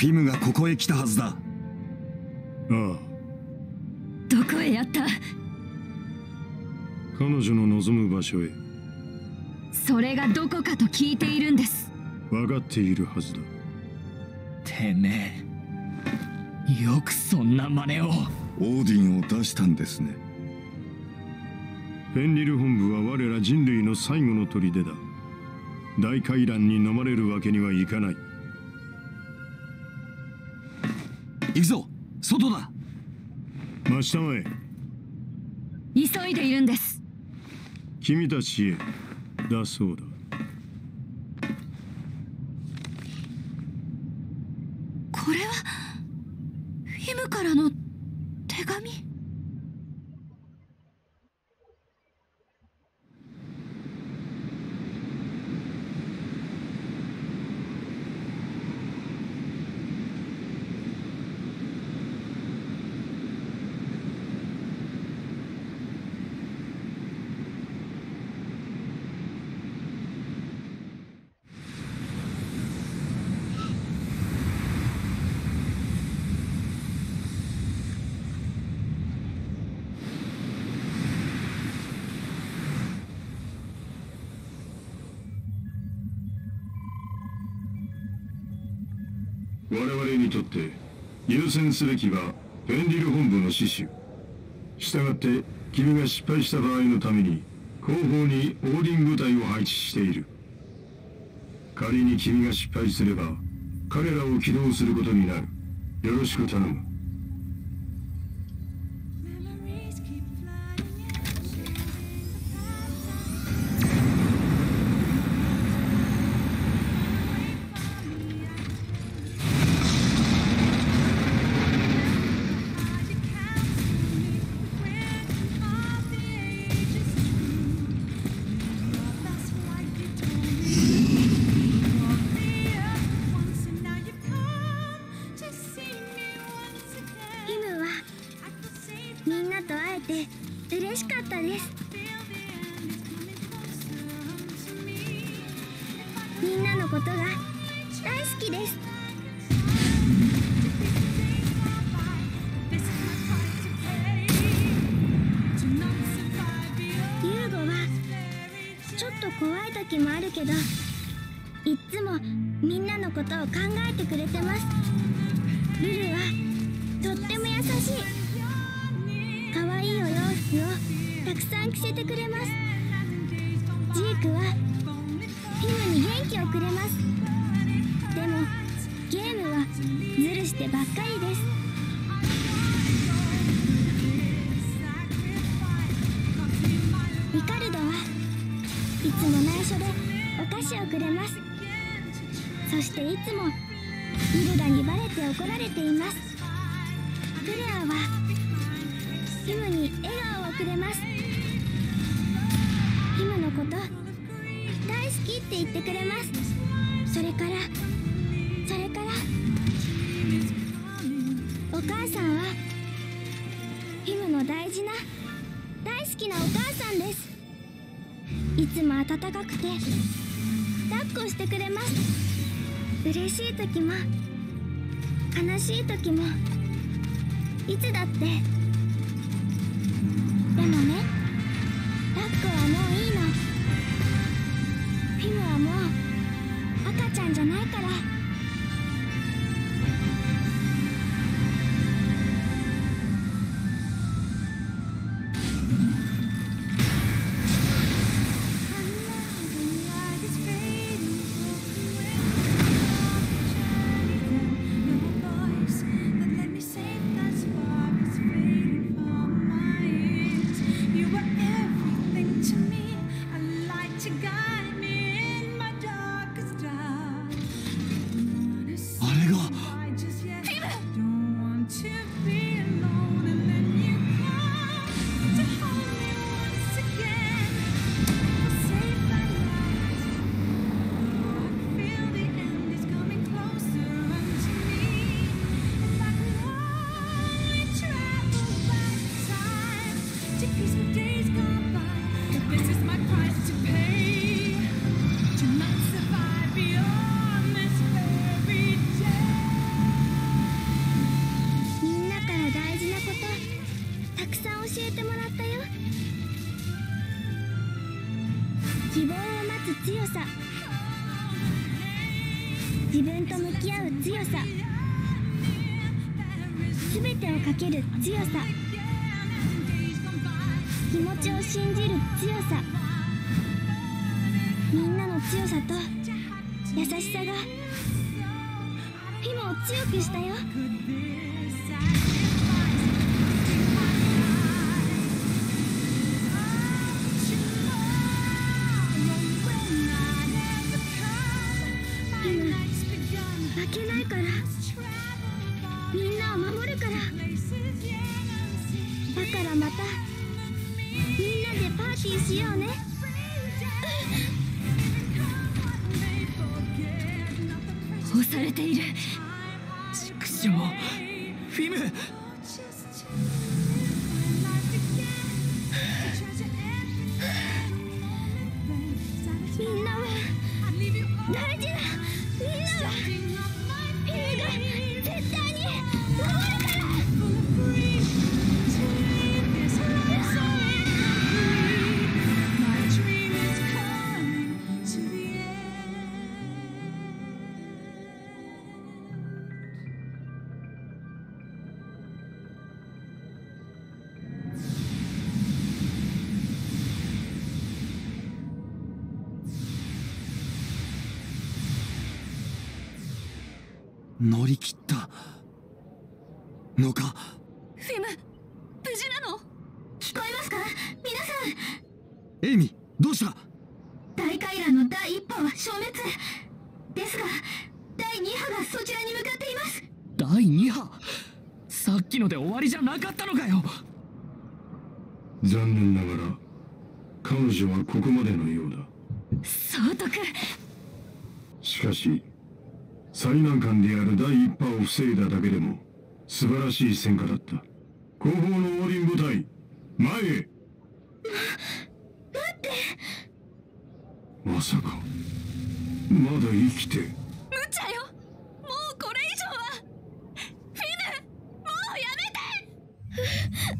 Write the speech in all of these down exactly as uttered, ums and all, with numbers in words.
フィムがここへ来たはずだ。ああ。 どこへやった？ 彼女の望む場所へ。 それがどこかと聞いているんです。 分かっているはずだ。 てめえ、よくそんな真似を。 オーディンを出したんですね。 フェンリル本部は我ら人類の最後の砦だ。大回覧に飲まれるわけにはいかない。 行くぞ、外だ。 真下へ。 急いでいるんです。 君たちへだそうだ。 これはフィムからの手紙。 我々にとって優先すべきはフェンリル本部の死守。したがって君が失敗した場合のために後方にオーディン部隊を配置している。仮に君が失敗すれば彼らを起動することになる。よろしく頼む。 嬉しかったです。みんなのことが大好きです。ユーゴはちょっと怖い時もあるけど、いっつもみんなのことを考えてくれてます。ルルはとっても優しい。かわいいお洋服をたくさん着せてくれます。ジークはフィムに元気をくれます。でもゲームはズルしてばっかりです。リカルドはいつも内緒でお菓子をくれます。そしていつもイルダにバレて怒られています。クレアはフィムに笑顔をくれます。フィムのこと大好きって言ってくれます。それからそれからお母さんはフィムの大事な大好きなお母さんです。いつも温かくて抱っこしてくれます。嬉しい時も悲しい時もいつだって。でもね、抱っこはもういいの。フィムはもう赤ちゃんじゃないから。 You 自分と向き合う強さ、全てをかける強さ、気持ちを信じる強さ、みんなの強さと優しさがフィムを強くしたよ。フィム、負けないから、みんなを守るから。だからまたみんなでパーティーしようね。 押されている。 畜生、フィム。 みんなは大事だ。みんなはフィムが絶対に守るから。 乗り切ったのか。 フィム、無事なの？ 聞こえますか皆さん。 エイミ、どうした？ 大回覧の第一波は消滅ですが、だいに波がそちらに向かっています。 だいに波？さっきので終わりじゃなかったのかよ。 残念ながら彼女はここまでのようだ。 総督。 しかし最難関である第一波を防いだだけでも素晴らしい戦果だった。後方のオーディン部隊、前へ。 待って。 まさかまだ生きて。 無茶よ。もうこれ以上は。フィム、もうやめて。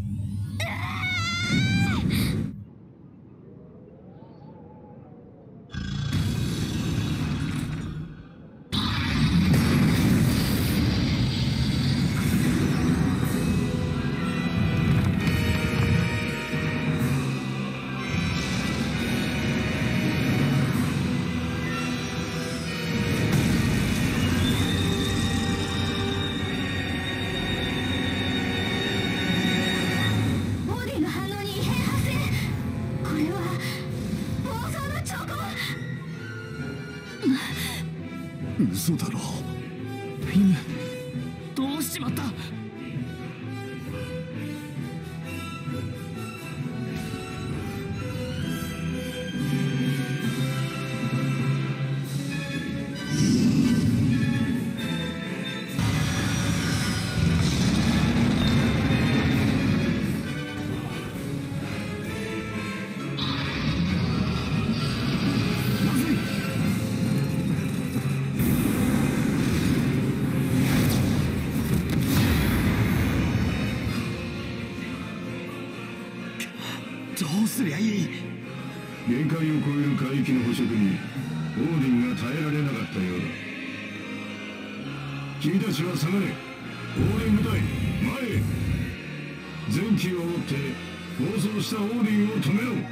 嘘だろ。 フィム、どうしちまった？ どうすりゃいい？ 限界を超える海域の捕食にオーディンが耐えられなかったようだ。君たちは下がれ。オーディン部隊、前へ。全機を持って暴走したオーディンを止めろ。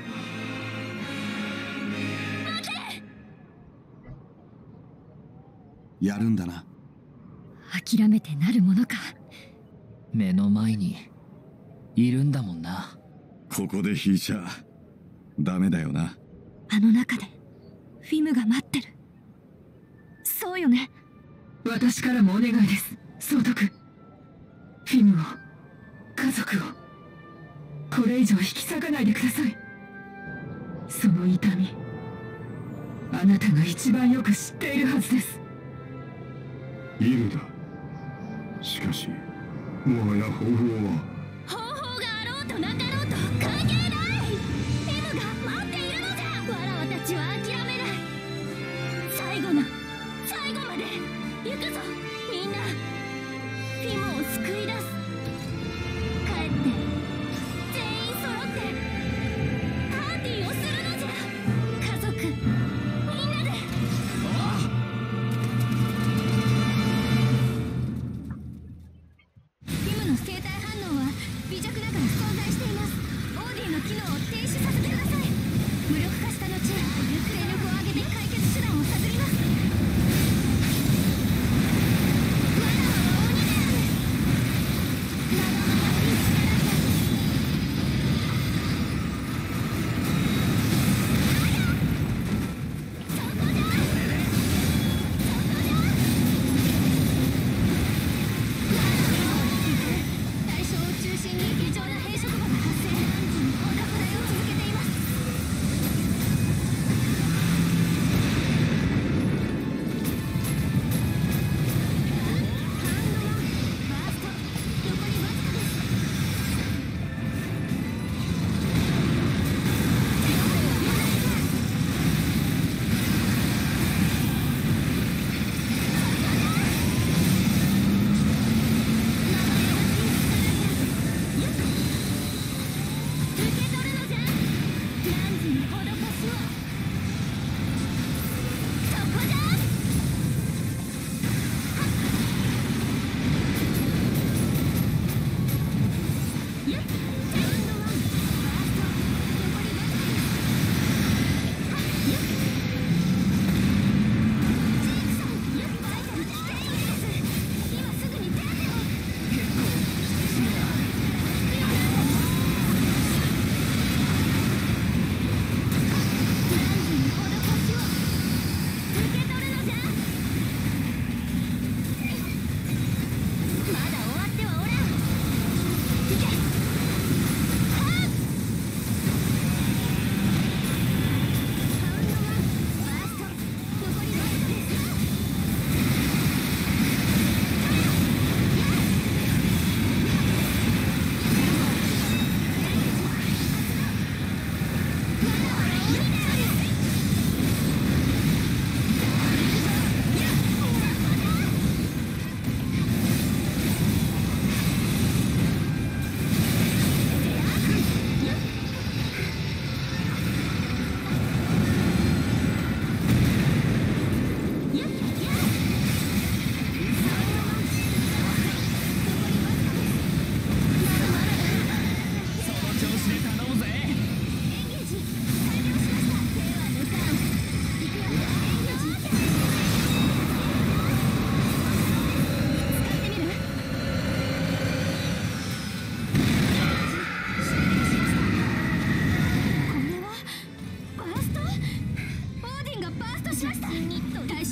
やるんだな。 諦めてなるものか。 目の前にいるんだもんな。 ここで引いちゃダメだよな。 あの中でフィムが待ってる。そうよね。 私からもお願いです、総督。フィムを、家族をこれ以上引き裂かないでください。その痛み、あなたが一番よく知っているはずです。 イルだ。しかしもはや方法は。 方法があろうとなかろうと関係ない。フィムが待っているのじゃ。わらわたちは諦めない。最後の最後まで行くぞ。みんなフィムを救い出す。帰って全員揃ってパーティーをするのじゃ。家族みんなで。 ああ。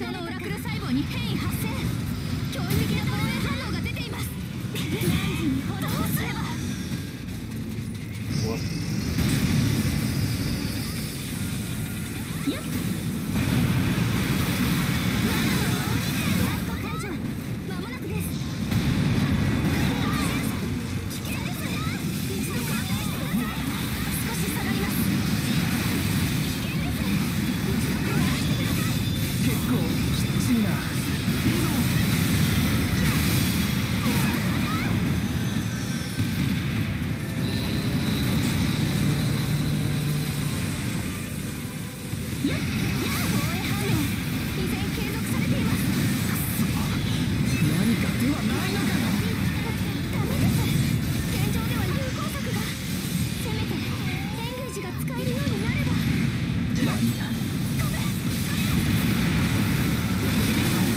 体のオラクル細胞に変異発生。驚異的な防衛反応が出ています。何時にほどうすれば。よっ。解除。間もなくです。危険です。一度勘弁してください。少し下がります。危険です。一度勘弁してください。 結構きついな。 やっ、やっ、防衛反応依然継続されています。 何か手はないのかよ。 ダメです。現状では有効策が。せめてエンゲージが使えるようになれば。 何だ。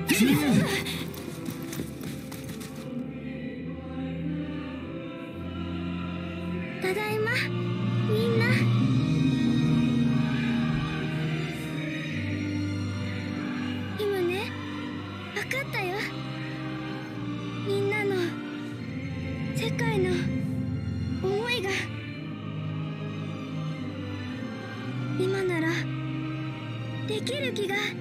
ただいまみんな。今ね、分かったよ。みんなの世界の思いが今ならできる気がする。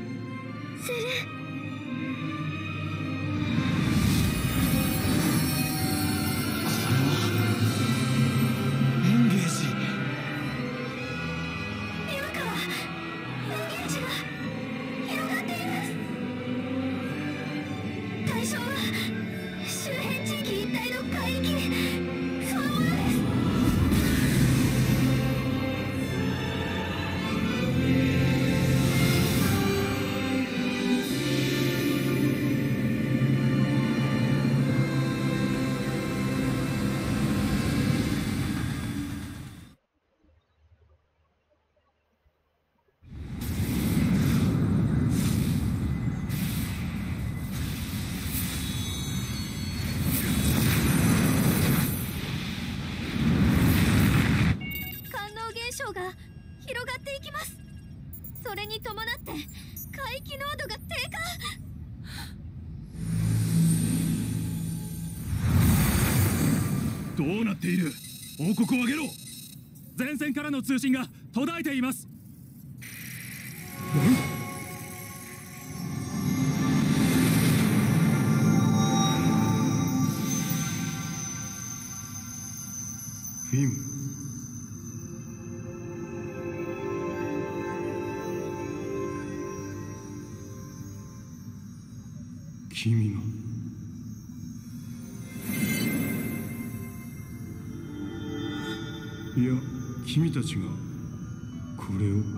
が広がっていきます。それに伴って海域濃度が低下。 どうなっている？報告を上げろ。前線からの通信が途絶えています。 フィン、君がいや、君たちがこれを。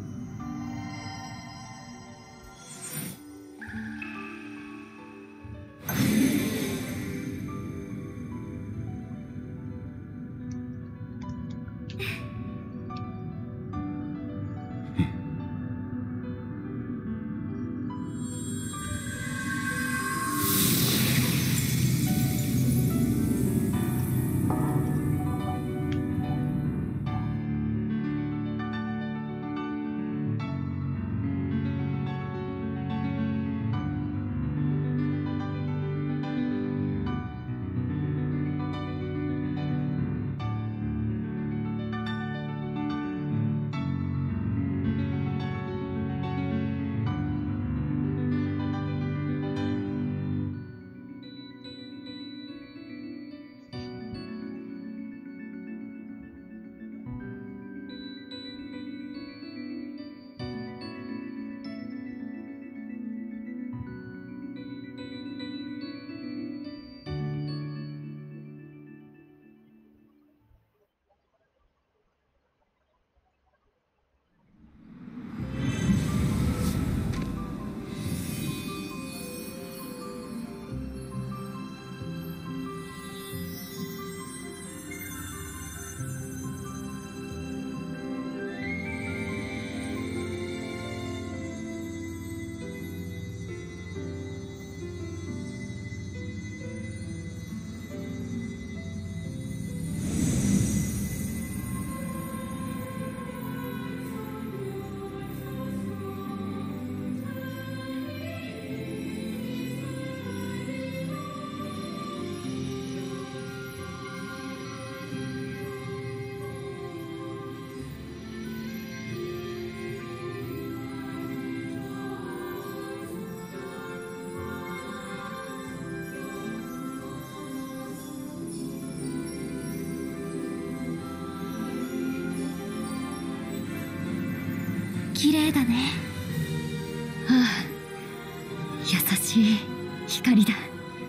綺麗だね。 ああ、優しい光だ。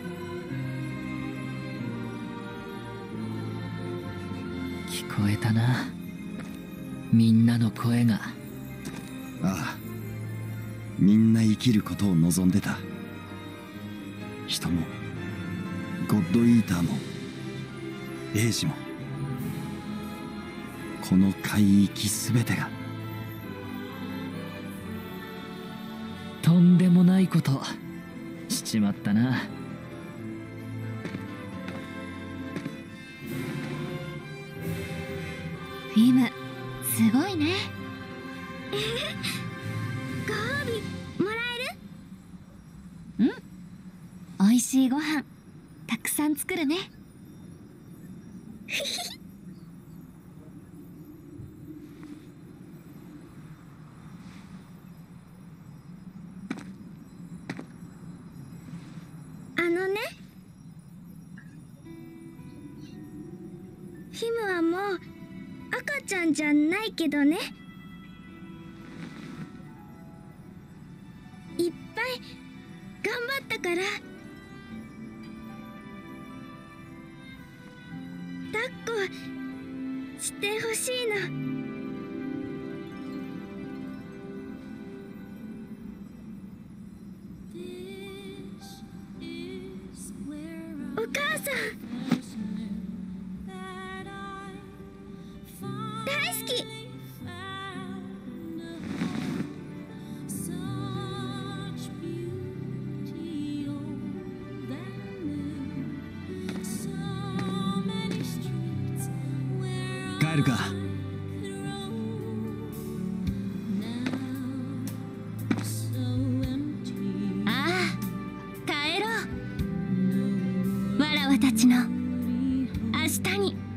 聞こえたな、みんなの声が。 ああ、みんな生きることを望んでた。人もゴッドイーターもエイジも、この海域すべてが。 とんでもないことしちまったな。 フィムすごいね。 ご褒美もらえる？ うん、おいしいご飯たくさん作るね。 あのね、フィムはもう赤ちゃんじゃないけどね、いっぱい頑張ったから抱っこしてほしいの。お母さん大好き。 帰るか。 ああ、帰ろう。わらわたちの明日に。